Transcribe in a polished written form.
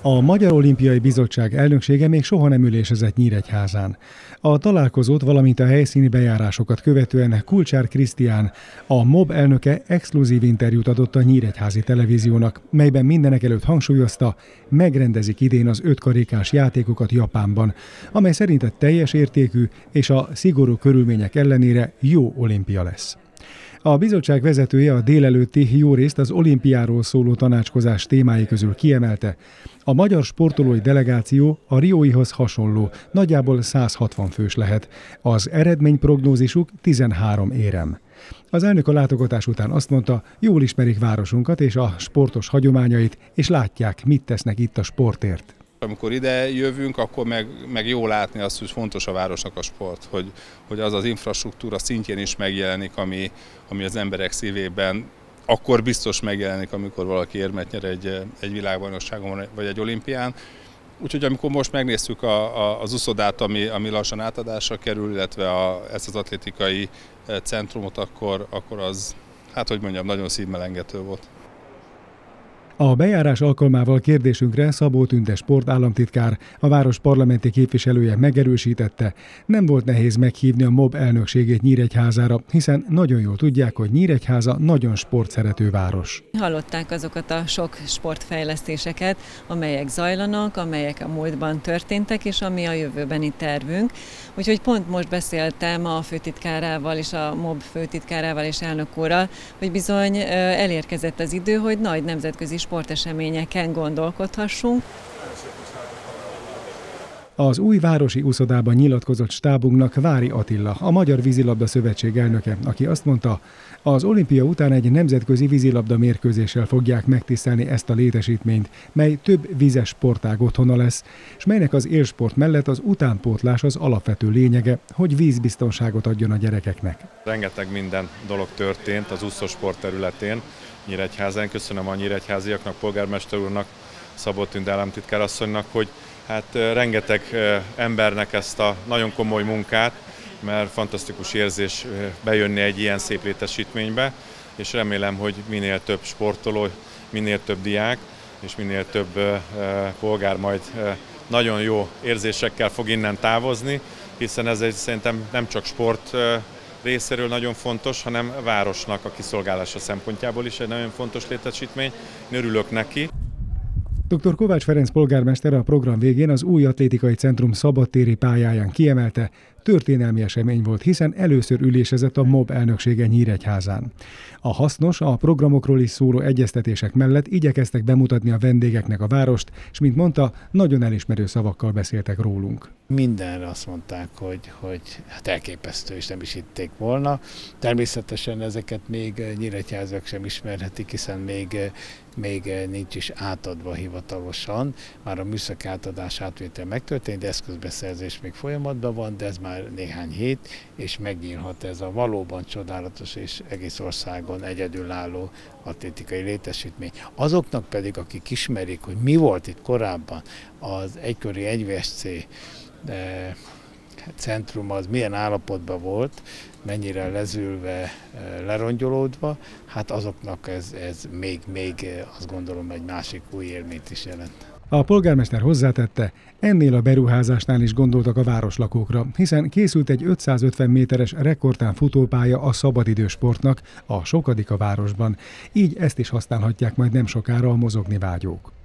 A Magyar Olimpiai Bizottság elnöksége még soha nem ülésezett Nyíregyházán. A találkozót, valamint a helyszíni bejárásokat követően Kulcsár Krisztián, a MOB elnöke exkluzív interjút adott a nyíregyházi televíziónak, melyben mindenekelőtt hangsúlyozta, megrendezik idén az 5 karikás játékokat Japánban, amely szerinte teljes értékű és a szigorú körülmények ellenére jó olimpia lesz. A bizottság vezetője a délelőtti jórészt az olimpiáról szóló tanácskozás témái közül kiemelte. A magyar sportolói delegáció a rióihoz hasonló, nagyjából 160 fős lehet. Az eredményprognózisuk 13 érem. Az elnök a látogatás után azt mondta, jól ismerik városunkat és a sportos hagyományait, és látják, mit tesznek itt a sportért. Amikor ide jövünk, akkor meg jó látni azt, hogy fontos a városnak a sport, hogy az az infrastruktúra szintjén is megjelenik, ami az emberek szívében akkor biztos megjelenik, amikor valaki érmet nyer egy világbajnokságon vagy egy olimpián. Úgyhogy amikor most megnéztük az uszodát, ami lassan átadásra kerül, illetve ezt az atlétikai centrumot, akkor az, hát hogy mondjam, nagyon szívmelengető volt. A bejárás alkalmával kérdésünkre Szabó Tünde sportállamtitkár, a város parlamenti képviselője megerősítette, nem volt nehéz meghívni a MOB elnökségét Nyíregyházára, hiszen nagyon jól tudják, hogy Nyíregyháza nagyon sportszerető város. Hallották azokat a sok sportfejlesztéseket, amelyek zajlanak, amelyek a múltban történtek, és ami a jövőbeni tervünk. Úgyhogy pont most beszéltem a főtitkárával és a MOB főtitkárával és elnök úrral, hogy bizony elérkezett az idő, hogy nagy nemzetközi sporteseményeken gondolkodhassunk. Az új városi úszodában nyilatkozott stábunknak Vári Attila, a Magyar Vízilabda Szövetség elnöke, aki azt mondta, az olimpia után egy nemzetközi vízilabda mérkőzéssel fogják megtisztelni ezt a létesítményt, mely több vízes sportág otthona lesz, és melynek az élsport mellett az utánpótlás az alapvető lényege, hogy vízbiztonságot adjon a gyerekeknek. Rengeteg minden dolog történt az úszósport területén Nyíregyházán. Köszönöm a nyíregyháziaknak, polgármester úrnak, Szabó Tünde államtitkárasszonynak, hogy hát rengeteg embernek ezt a nagyon komoly munkát, mert fantasztikus érzés bejönni egy ilyen szép létesítménybe, és remélem, hogy minél több sportoló, minél több diák és minél több polgár majd nagyon jó érzésekkel fog innen távozni, hiszen ez szerintem nem csak sport részéről nagyon fontos, hanem a városnak a kiszolgálása szempontjából is egy nagyon fontos létesítmény. Én örülök neki. Dr. Kovács Ferenc polgármester a program végén az új atlétikai centrum szabadtéri pályáján kiemelte, történelmi esemény volt, hiszen először ülésezett a MOB elnöksége Nyíregyházán. A hasznos, a programokról is szóló egyeztetések mellett igyekeztek bemutatni a vendégeknek a várost, és mint mondta, nagyon elismerő szavakkal beszéltek rólunk. Mindenre azt mondták, hogy hát elképesztő, és nem is hitték volna. Természetesen ezeket még nyíregyházak sem ismerhetik, hiszen még nincs is átadva hivatalosan. Már a műszaki átadás átvétel megtörtént, de eszközbeszerzés még folyamatban van, de ez már néhány hét, és megnyílhat ez a valóban csodálatos és egész országon egyedülálló atlétikai létesítmény. Azoknak pedig, akik ismerik, hogy mi volt itt korábban, az egykori 1VSC centrum az milyen állapotban volt, mennyire lezülve, lerongyolódva, hát azoknak ez még azt gondolom egy másik új élményt is jelent. A polgármester hozzátette, ennél a beruházásnál is gondoltak a városlakókra, hiszen készült egy 550 méteres rekordtán futópálya a szabadidősportnak, a sokadik a városban. Így ezt is használhatják majd nem sokára a mozogni vágyók.